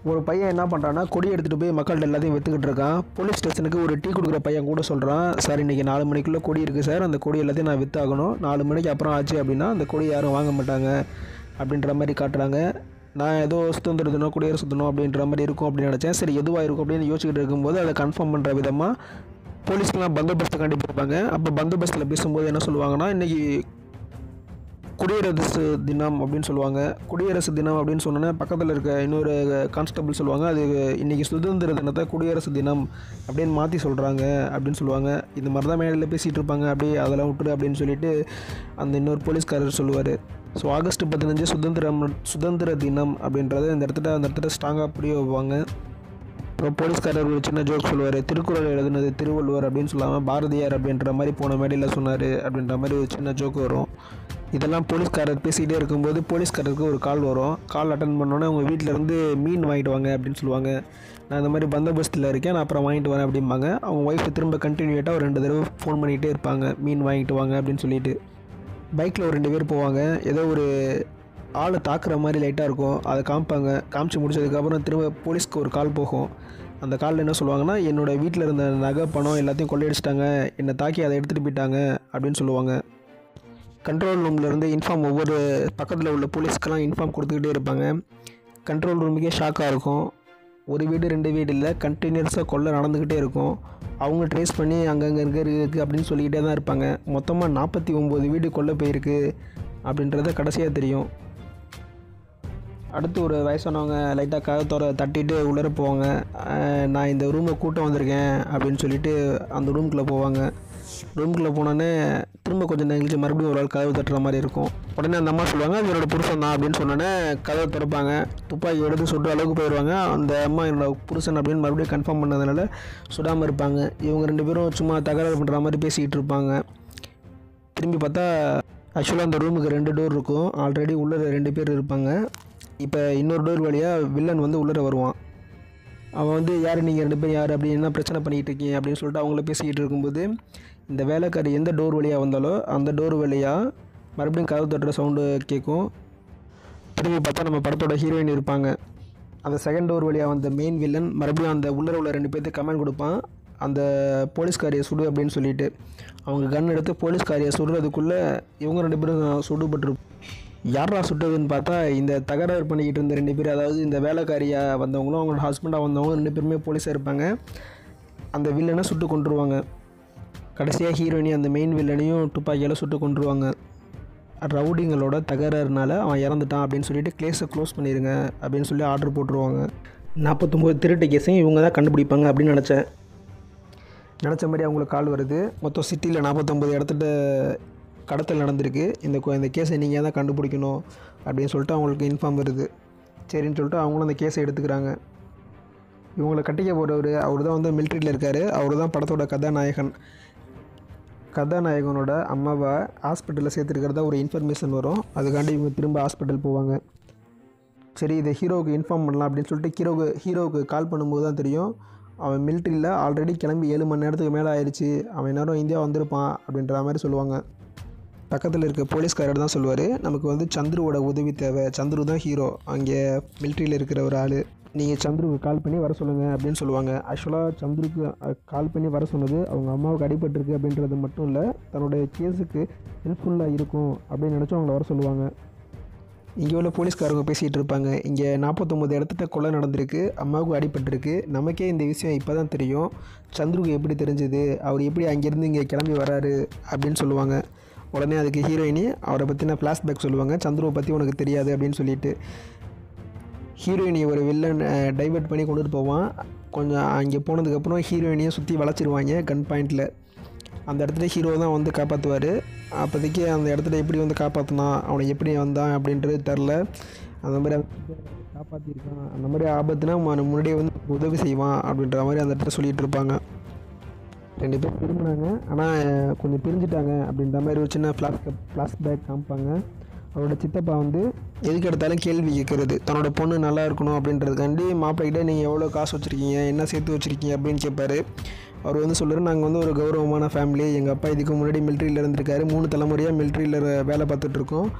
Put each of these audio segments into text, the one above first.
ஒரு பையன் என்ன பண்ணுறான்னா கொடி எடுத்துகிட்டு போய் மக்கள்கிட்ட எல்லாத்தையும் விற்றுக்கிட்டு இருக்கான். போலீஸ் ஸ்டேஷனுக்கு ஒரு டீ கொடுக்குற பையன் கூட சொல்கிறான், சார் இன்றைக்கி 4 மணிக்குள்ளே கொடி இருக்குது சார், அந்த கொடி எல்லாத்தையும் நான் விற்றாகணும், 4 மணிக்கு அப்புறம் ஆச்சு அப்படின்னா அந்த கொடி யாரும் வாங்க மாட்டாங்க அப்படின்ற மாதிரி காட்டுறாங்க. நான் ஏதோ சுதந்திர தினம் குடியரசு தினம் அப்படின்ற மாதிரி இருக்கும் அப்படின்னு நினச்சேன். சரி எதுவாக இருக்கும் அப்படின்னு யோசிச்சுக்கிட்டு இருக்கும்போது அதை கன்ஃபார்ம் பண்ணுற விதமாக போலீஸ்லாம் பந்தோபஸ்தை கண்டிப்பாங்க. அப்போ பந்தோபஸ்தில் பேசும்போது என்ன சொல்லுவாங்கன்னா, இன்றைக்கி குடியரசு தினம் அப்படின்னு சொல்லுவாங்க. குடியரசு தினம் அப்படின்னு சொன்னோன்னே பக்கத்தில் இருக்க இன்னொரு கான்ஸ்டபிள் சொல்லுவாங்க, அது இன்றைக்கி சுதந்திர தினத்தை குடியரசு தினம் அப்படின்னு மாற்றி சொல்கிறாங்க அப்படின்னு சொல்லுவாங்க. இந்த மாதிரி தான் மேடையில் பேசிகிட்டு இருப்பாங்க, அப்படியே அதெல்லாம் விட்டுரு அப்படின்னு சொல்லிட்டு அந்த இன்னொரு போலீஸ்காரர் சொல்லுவார். ஸோ ஆகஸ்ட் 15 சுதந்திர தினம் அப்படின்றத அந்த இடத்துல ஸ்ட்ராங்காக புரிய வைப்பாங்க. அப்புறம் போலீஸ்காரர் ஒரு சின்ன ஜோக் சொல்லுவார், திருக்குறள் எழுதுனது திருவள்ளுவர் அப்படின்னு சொல்லாமல் பாரதியார் அப்படின்ற மாதிரி போன மேடையில் சொன்னார் அப்படின்ற மாதிரி ஒரு சின்ன ஜோக் வரும். இதெல்லாம் போலீஸ்காரர் பேசிக்கிட்டே இருக்கும்போது போலீஸ்காரருக்கு ஒரு கால் வரும். கால் அட்டன் பண்ணோன்னே அவங்க வீட்டிலேருந்து மீன் வாங்கிட்டு வாங்க அப்படின்னு சொல்லுவாங்க. நான் இந்த மாதிரி பந்தோபஸ்தில் இருக்கேன், நான் அப்புறம் வாங்கிட்டு வரேன் அப்படிம்பாங்க. அவங்க ஒய்ஃபு திரும்ப கண்டினியூட்டாக ஒரு 2 தடவை ஃபோன் பண்ணிகிட்டே இருப்பாங்க, மீன் வாங்கிட்டு வாங்க அப்படின்னு சொல்லிட்டு. பைக்கில் ஒரு 2 பேர் போவாங்க. ஏதோ ஒரு ஆளை தாக்குற மாதிரி லைட்டாக இருக்கும், அதை காமிச்சு முடிச்சதுக்கப்புறம் திரும்ப போலீஸ்க்கு ஒரு கால் போகும். அந்த காலில் என்ன சொல்லுவாங்கன்னா, என்னோடய வீட்டில் இருந்த நகை பணம் எல்லாத்தையும் கொள்ளையடிச்சிட்டாங்க, என்னை தாக்கி அதை எடுத்துகிட்டு போயிட்டாங்க அப்படின்னு சொல்லுவாங்க. கண்ட்ரோல் ரூம்லேருந்து இன்ஃபார்ம் ஒவ்வொரு பக்கத்தில் உள்ள போலீஸ்க்கெல்லாம் இன்ஃபார்ம் கொடுத்துக்கிட்டே இருப்பாங்க. கண்ட்ரோல் ரூமுக்கே ஷாக்காக இருக்கும். ஒரு வீடு 2 வீடு இல்லை, கண்டினியூஸாக கொள்ளை நடந்துக்கிட்டே இருக்கும். அவங்க ட்ரேஸ் பண்ணி அங்கங்கே இருக்குது அப்படின்னு சொல்லிக்கிட்டே தான் இருப்பாங்க. மொத்தமாக 49 வீடு கொள்ளை போயிருக்கு அப்படின்றத கடைசியாக தெரியும். அடுத்து ஒரு வயசானவங்க லைட்டாக கதவை தட்டிட்டு உள்ளே போவாங்க. நான் இந்த ரூமை கூட்டம் வந்திருக்கேன் அப்படின்னு சொல்லிட்டு அந்த ரூமுக்குள்ளே போவாங்க. ரூமுக்குள்ளே போனோன்னே திரும்ப கொஞ்சம் நேரம் மறுபடியும் ஒரு ஆள் கதவு தட்டுற மாதிரி இருக்கும். உடனே அந்த அம்மா சொல்லுவாங்க, அது என்னோடய புருஷன் தான் அப்படின்னு சொன்னோன்னே கதவை திறப்பாங்க. துப்பாக்கி எடுத்து சுட்டு அளவுக்கு போயிடுவாங்க. அந்த அம்மா என்னோடய புருஷன் அப்படின்னு மறுபடியும் கன்ஃபார்ம் பண்ணதுனால சுடாமல் இருப்பாங்க. இவங்க 2 பேரும் சும்மா தகராறு பண்ணுற மாதிரி பேசிக்கிட்டு இருப்பாங்க. திரும்பி பார்த்தா ஆக்சுவலாக அந்த ரூமுக்கு 2 டோர் இருக்கும். ஆல்ரெடி உள்ளே 2 பேர் இருப்பாங்க. இப்போ இன்னொரு டோர் வழியாக வில்லன் வந்து உள்ளே வருவான். அவன் யார் நீங்கள் 2 பேர் யார் அப்படின்னு என்ன பிரச்சனை பண்ணிகிட்டு இருக்கீங்க அப்படின்னு சொல்லிட்டு அவங்கள பேசிக்கிட்டு இருக்கும்போது இந்த வேலைக்காரி எந்த டோர் வழியாக வந்தாலோ அந்த டோர் வழியாக மறுபடியும் கதவு தட்டுற சவுண்டு கேட்கும். திரும்பி பார்த்தா நம்ம படத்தோட ஹீரோயின் இருப்பாங்க. அந்த செகண்ட் டோர் வழியாக வந்த மெயின் வில்லன் மறுபடியும் அந்த உள்ளே உள்ள 2 பேர்த்துக்கு கமெண்ட் கொடுப்பான், அந்த போலீஸ்காரியை சுடு அப்படின்னு சொல்லிட்டு. அவங்க கன் எடுத்து போலீஸ்காரியை சுடுறதுக்குள்ளே இவங்க 2 பேரும் சுடுபட்டுருப்போம். யாரா சுட்டதுன்னு பார்த்தா இந்த தகராறு பண்ணிக்கிட்டு இருந்த 2 பேர், அதாவது இந்த வேலைக்காரியாக வந்தவங்களும் அவங்களோட ஹஸ்பண்டாக வந்தவங்க 2 பேருமே போலீஸாக இருப்பாங்க. அந்த வில்லனை சுட்டு கொண்டுருவாங்க. கடைசியாக ஹீரோயினி அந்த மெயின் வில்லனையும் துப்பாக்கியால் சுட்டு கொண்டுருவாங்க. ரவுடிங்களோட தகராறுனால அவன் இறந்துட்டான் அப்படின்னு சொல்லிட்டு கேஸை க்ளோஸ் பண்ணிடுங்க அப்படின்னு சொல்லி ஆர்டர் போட்டுருவாங்க. 49 திருட்டு கேஸையும் இவங்க தான் கண்டுபிடிப்பாங்க அப்படின்னு நினச்ச மாதிரி அவங்களுக்கு கால் வருது. மொத்தம் சிட்டியில் 49 இடத்துல கடத்தல் நடந்திருக்கு, இந்த கேஸை நீங்கள் தான் கண்டுபிடிக்கணும் அப்படின்னு சொல்லிட்டு அவங்களுக்கு இன்ஃபார்ம் வருது. சரின்னு சொல்லிட்டு அவங்களும் அந்த கேஸை எடுத்துக்கிறாங்க. இவங்களை கட்டிக்க போகிறவர் அவர் தான் மிலிட்ரியில் இருக்கார். அவர் தான் படத்தோட கதாநாயகனோட அம்மாவை ஹாஸ்பிட்டலில் சேர்த்துருக்கிறதா ஒரு இன்ஃபர்மேஷன் வரும். அதுக்காண்டி இவங்க திரும்ப ஹாஸ்பிட்டல் போவாங்க. சரி இதை ஹீரோவுக்கு இன்ஃபார்ம் பண்ணலாம் அப்படின்னு சொல்லிட்டு ஹீரோவுக்கு கால் பண்ணும்போது தான் தெரியும், அவன் மிலிட்ரியில் ஆல்ரெடி கிளம்பி 7 மணி நேரத்துக்கு மேலே ஆயிடுச்சு, அவன் நேரம் இந்தியா வந்திருப்பான் அப்படின்ற மாதிரி சொல்லுவாங்க. பக்கத்தில் இருக்க போலீஸ்காரர் தான் சொல்லுவார், நமக்கு சந்துருவோட உதவி தேவை, சந்துரு தான் ஹீரோ, அங்கே மிலிட்ரியில் இருக்கிற ஒரு ஆள், நீங்கள் சந்துருக்கு கால் பண்ணி வர சொல்லுங்கள் அப்படின்னு சொல்லுவாங்க. ஆக்சுவலாக சந்துருக்கு கால் பண்ணி வர சொன்னது அவங்க அம்மாவுக்கு அடிபட்டிருக்கு அப்படின்றது மட்டும் இல்லை, தன்னுடைய கேஸுக்கு ஹெல்ப்ஃபுல்லாக இருக்கும் அப்படின்னு நினச்சி அவங்கள வர சொல்லுவாங்க. இங்கே உள்ள போலீஸ்காரங்க பேசிகிட்டு இருப்பாங்க, இங்கே 49 இடத்துல கொலை நடந்திருக்கு, அம்மாவுக்கு அடிபட்டிருக்கு, நமக்கே இந்த விஷயம் இப்போ தான் தெரியும், சந்துருக்கு எப்படி தெரிஞ்சுது, அவர் எப்படி அங்கேருந்து இங்கே கிளம்பி வராரு அப்படின்னு சொல்லுவாங்க. உடனே அதுக்கு ஹீரோயினி அவரை பற்றின ஃப்ளாஷ்பேக் சொல்லுவாங்க, சந்துருவை பற்றி உனக்கு தெரியாது அப்படின்னு சொல்லிட்டு. ஹீரோயினி ஒரு வில்லன் டைவர்ட் பண்ணி கொண்டுட்டு போவான். கொஞ்சம் அங்கே போனதுக்கப்புறம் ஹீரோயினியை சுற்றி வளைச்சிருவாங்க கன் பாயிண்டில். அந்த இடத்துல ஹீரோ தான் காப்பாற்றுவார். அப்போதைக்கு அந்த இடத்துல எப்படி காப்பாற்றினான், அவனை எப்படி வந்தான் அப்படின்றது தெரில. அந்த மாதிரி காப்பாற்றிருக்கான், அந்த மாதிரி ஆபத்துனா முன்னாடியே உதவி செய்வான் அப்படின்ற மாதிரி அந்த இடத்துல சொல்லிகிட்டு இருப்பாங்க. 2 பேர் திரும்பினாங்க, ஆனால் கொஞ்சம் பிரிஞ்சுட்டாங்க அப்படின்ற மாதிரி ஒரு சின்ன ஃப்ளாஷ்பேக் காமிப்பாங்க. அவரோட சித்தப்பா எதுக்கு எடுத்தாலும் கேள்வி கேட்குறது, தன்னோட பொண்ணு நல்லா இருக்கணும் அப்படின்றதுக்காண்டி மாப்பிள்ளைகிட்ட நீங்கள் எவ்வளோ காசு வச்சுருக்கீங்க, என்ன சேர்த்து வச்சுருக்கீங்க அப்படின்னு கேட்பார். அவர் சொல்கிறார், நாங்கள் ஒரு கௌரவமான ஃபேமிலி, எங்கள் அப்பா இதுக்கு முன்னாடி மிலிட்ரியில் இருந்திருக்காரு, 3 தலைமுறையாக மிலிட்ரியில் வேலை பார்த்துட்ருக்கோம்,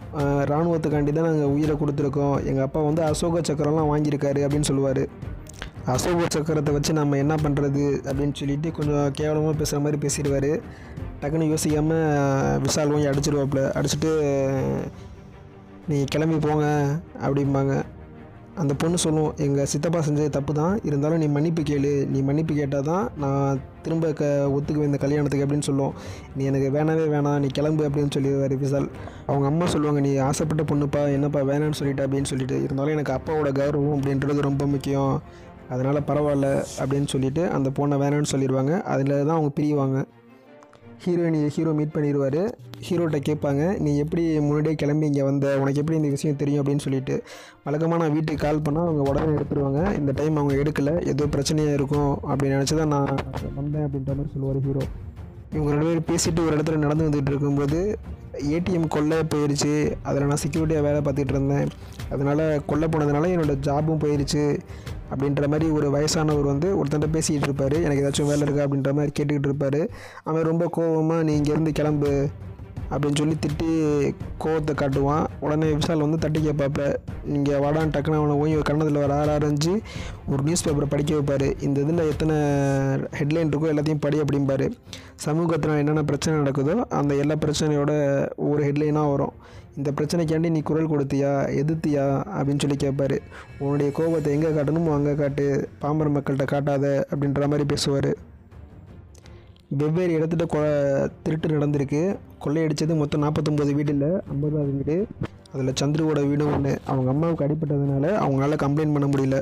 இராணுவத்துக்காண்டி தான் நாங்கள் உயிரை கொடுத்துருக்கோம், எங்கள் அப்பா வந்து அசோக சக்கரம்லாம் வாங்கியிருக்காரு அப்படின்னு சொல்லுவார். அசோக சக்கரத்தை வச்சு நம்ம என்ன பண்ணுறது அப்படின்னு சொல்லிட்டு கொஞ்சம் கேவலமாக பேசுகிற மாதிரி பேசிடுவார். டக்குன்னு யோசிக்காமல் விஷால் வாங்கி அடிச்சிடுவாப்புல. அடிச்சுட்டு நீ கிளம்பி போங்க அப்படிம்பாங்க. அந்த பொண்ணு சொல்லும், எங்கள் சித்தப்பா செஞ்சது தப்பு தான், இருந்தாலும் நீ மன்னிப்பு கேளு, நீ மன்னிப்பு கேட்டால் தான் நான் திரும்ப ஒத்துக்குவேன் இந்த கல்யாணத்துக்கு அப்படின்னு சொல்லுவோம். நீ எனக்கு வேணாவே வேணாம், நீ கிளம்பு அப்படின்னு சொல்லிடுவார் விஷால். அவங்க அம்மா சொல்லுவாங்க, நீ ஆசைப்பட்ட பொண்ணுப்பா, என்னப்பா வேணான்னு சொல்லிட்டு அப்படின்னு சொல்லிட்டு, இருந்தாலும் எனக்கு அப்பாவோட கௌரவம் அப்படின்றது ரொம்ப முக்கியம், அதனால் பரவாயில்ல அப்படின்னு சொல்லிட்டு அந்த பொண்ணை வேணான்னு சொல்லிடுவாங்க. அதில் தான் அவங்க பிரிவாங்க. ஹீரோ மீட் பண்ணிடுவார். ஹீரோட்ட கேட்பாங்க, நீ எப்படி முன்னாடியே கிளம்பி இங்கே வந்த, உனக்கு எப்படி இந்த விஷயம் தெரியும் அப்படின்னு சொல்லிட்டு. வழக்கமாக நான் வீட்டுக்கு கால் பண்ணால் அவங்க உடனே எடுத்துருவாங்க. இந்த டைம் அவங்க எடுக்கலை, ஏதோ பிரச்சனையாக இருக்கும் அப்படின்னு நினச்சி தான் நான் வந்தேன் அப்படின்ற மாதிரி சொல்லுவார் ஹீரோ. இவங்க 2 பேரும் பேசிட்டு ஒரு இடத்துல நடந்து வந்துட்டு இருக்கும்போது ஏடிஎம் கொள்ளை போயிடுச்சு, அதில் நான் செக்யூரிட்டியாக வேலை பார்த்துட்டு இருந்தேன், அதனால் கொள்ளை போனதுனால என்னோடய ஜாபும் போயிடுச்சு அப்படின்ற மாதிரி ஒரு வயசானவர் வந்து ஒருத்தன்ட்ட பேசிகிட்டு இருப்பார். எனக்கு ஏதாச்சும் வேலை இருக்கா அப்படின்ற மாதிரி கேட்டுக்கிட்டு இருப்பார். அவன் ரொம்ப கோபமாக நீ இங்கேருந்து கிளம்பு அப்படின்னு சொல்லி திட்டி கோவத்தை காட்டுவான். உடனே விஷால் வந்து தட்டி கேட்பாப்ப, நீங்கள் வாடான்னு டக்குன்னு அவனை ஓய் கண்ணத்தில் வர ஆரஞ்சு ஒரு நியூஸ் பேப்பரை படிக்க வைப்பார். இந்த இதில் எத்தனை ஹெட்லைன் இருக்கோ எல்லாத்தையும் படி அப்படிம்பார். சமூகத்தில் என்னென்ன பிரச்சனை நடக்குதோ அந்த எல்லா பிரச்சனையோட ஒரு ஹெட்லைனாக வரும். இந்த பிரச்சனைக்காண்டி நீ குரல் கொடுத்தியா, எதிர்த்தியா அப்படின்னு சொல்லி கேட்பார். உன்னுடைய கோபத்தை எங்கே காட்டணுமோ அங்கே காட்டு, பாமர மக்கள்கிட்ட காட்டாத அப்படின்ற மாதிரி பேசுவார். வெவ்வேறு இடத்துல திருட்டு நடந்திருக்கு. கொள்ளையடித்தது மொத்தம் 49 வீடு இல்லை, 50வது வீடு. அதில் சந்துருவோட வீடும் ஒன்று. அவங்க அம்மாவுக்கு அடிப்பட்டதுனால அவங்களால கம்ப்ளைண்ட் பண்ண முடியல.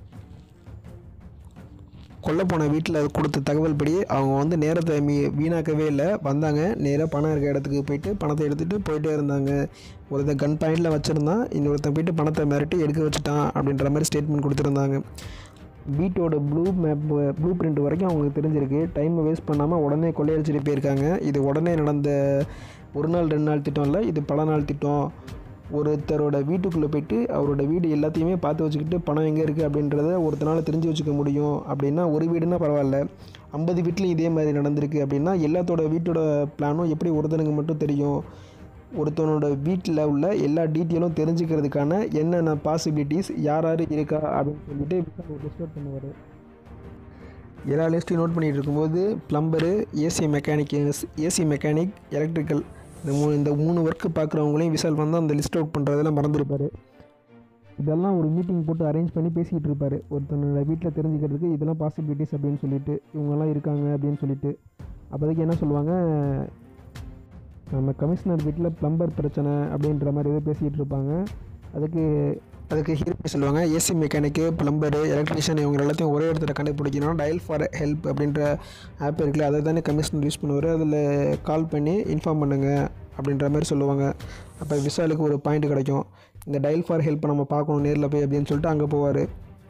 கொல்ல போன வீட்டில் கொடுத்த தகவல் படி அவங்க வந்து நேரத்தை வீணாக்கவே இல்லை. வந்தாங்க, நேராக பணம் இருக்க இடத்துக்கு போயிட்டு பணத்தை எடுத்துகிட்டு போயிட்டே இருந்தாங்க. ஒருத்தன் கன் பாயிண்டில் வச்சுருந்தான், இன்னொருத்தன் போயிட்டு பணத்தை மிரட்டி எடுக்க வச்சுட்டான் அப்படின்ற மாதிரி ஸ்டேட்மெண்ட் கொடுத்துருந்தாங்க. வீட்டோட ப்ளூ பிரிண்ட் வரைக்கும் அவங்களுக்கு தெரிஞ்சிருக்கு. டைமை வேஸ்ட் பண்ணாமல் உடனே கொள்ளையடிச்சிட்டு போயிருக்காங்க. இது உடனே நடந்த 1 நாள் 2 நாள் திட்டம் இல்லை, இது பல நாள் திட்டம். ஒருத்தரோட வீட்டுக்குள்ளே போய்ட்டு அவரோட வீடு எல்லாத்தையுமே பார்த்து வச்சுக்கிட்டு பணம் எங்கே இருக்குது அப்படின்றத ஒருத்தனால் தெரிஞ்சு வச்சுக்க முடியும். அப்படின்னா ஒரு வீடுனா பரவாயில்ல, 50 வீட்லேயும் இதே மாதிரி நடந்திருக்கு அப்படின்னா எல்லாத்தோட வீட்டோட பிளானும் எப்படி ஒருத்தனுக்கு மட்டும் தெரியும்? ஒருத்தனோட வீட்டில் உள்ள எல்லா டீட்டெயிலும் தெரிஞ்சுக்கிறதுக்கான என்னென்ன பாசிபிலிட்டிஸ் யார் இருக்கா அப்படின்னு சொல்லிட்டு ஒரு லிஸ்ட் பண்ணுவார். எல்லா லிஸ்ட்டையும் நோட் பண்ணிகிட்டு இருக்கும்போது ப்ளம்பரு, ஏசி மெக்கானிக், எலக்ட்ரிக்கல் இந்த மூணு ஒர்க்கு பார்க்குறவங்களையும் விஷால் வந்து அந்த லிஸ்ட் அவுட் பண்ணுறதெல்லாம் மறந்துருப்பார். இதெல்லாம் ஒரு மீட்டிங் போட்டு அரேஞ்ச் பண்ணி பேசிக்கிட்டு இருப்பார். ஒருத்தனோட வீட்டில் தெரிஞ்சுக்கிறதுக்கு இதெல்லாம் பாசிபிலிட்டிஸ் அப்படின்னு சொல்லிட்டு, இவங்கெல்லாம் இருக்காங்க அப்படின்னு சொல்லிட்டு. அப்போதைக்கு என்ன சொல்லுவாங்க, நம்ம கமிஷனர் வீட்டில் ப்ளம்பர் பிரச்சனை அப்படின்ற மாதிரி எதோ பேசிக்கிட்டு இருப்பாங்க. அதுக்கு ஹீரோ சொல்லுவாங்க, ஏசி மெக்கானிக்கு, ப்ளம்பரு, எலக்ட்ரிஷியன் இவங்க எல்லாத்தையும் ஒரே இடத்துல கண்டுபிடிக்கணும். டயல் ஃபார் ஹெல்ப் அப்படின்ற ஆப் இருக்குல்ல, அதை தானே கமிஷனர் யூஸ் பண்ணுவார். அதில் கால் பண்ணி இன்ஃபார்ம் பண்ணுங்கள் அப்படின்ற மாதிரி சொல்லுவாங்க. அப்போ விஷாலுக்கு ஒரு பாயிண்ட் கிடைக்கும். இந்த டயல் ஃபார் ஹெல்ப்பை நம்ம பார்க்கணும் நேரில் போய் அப்படின்னு சொல்லிட்டு அங்கே போவார்.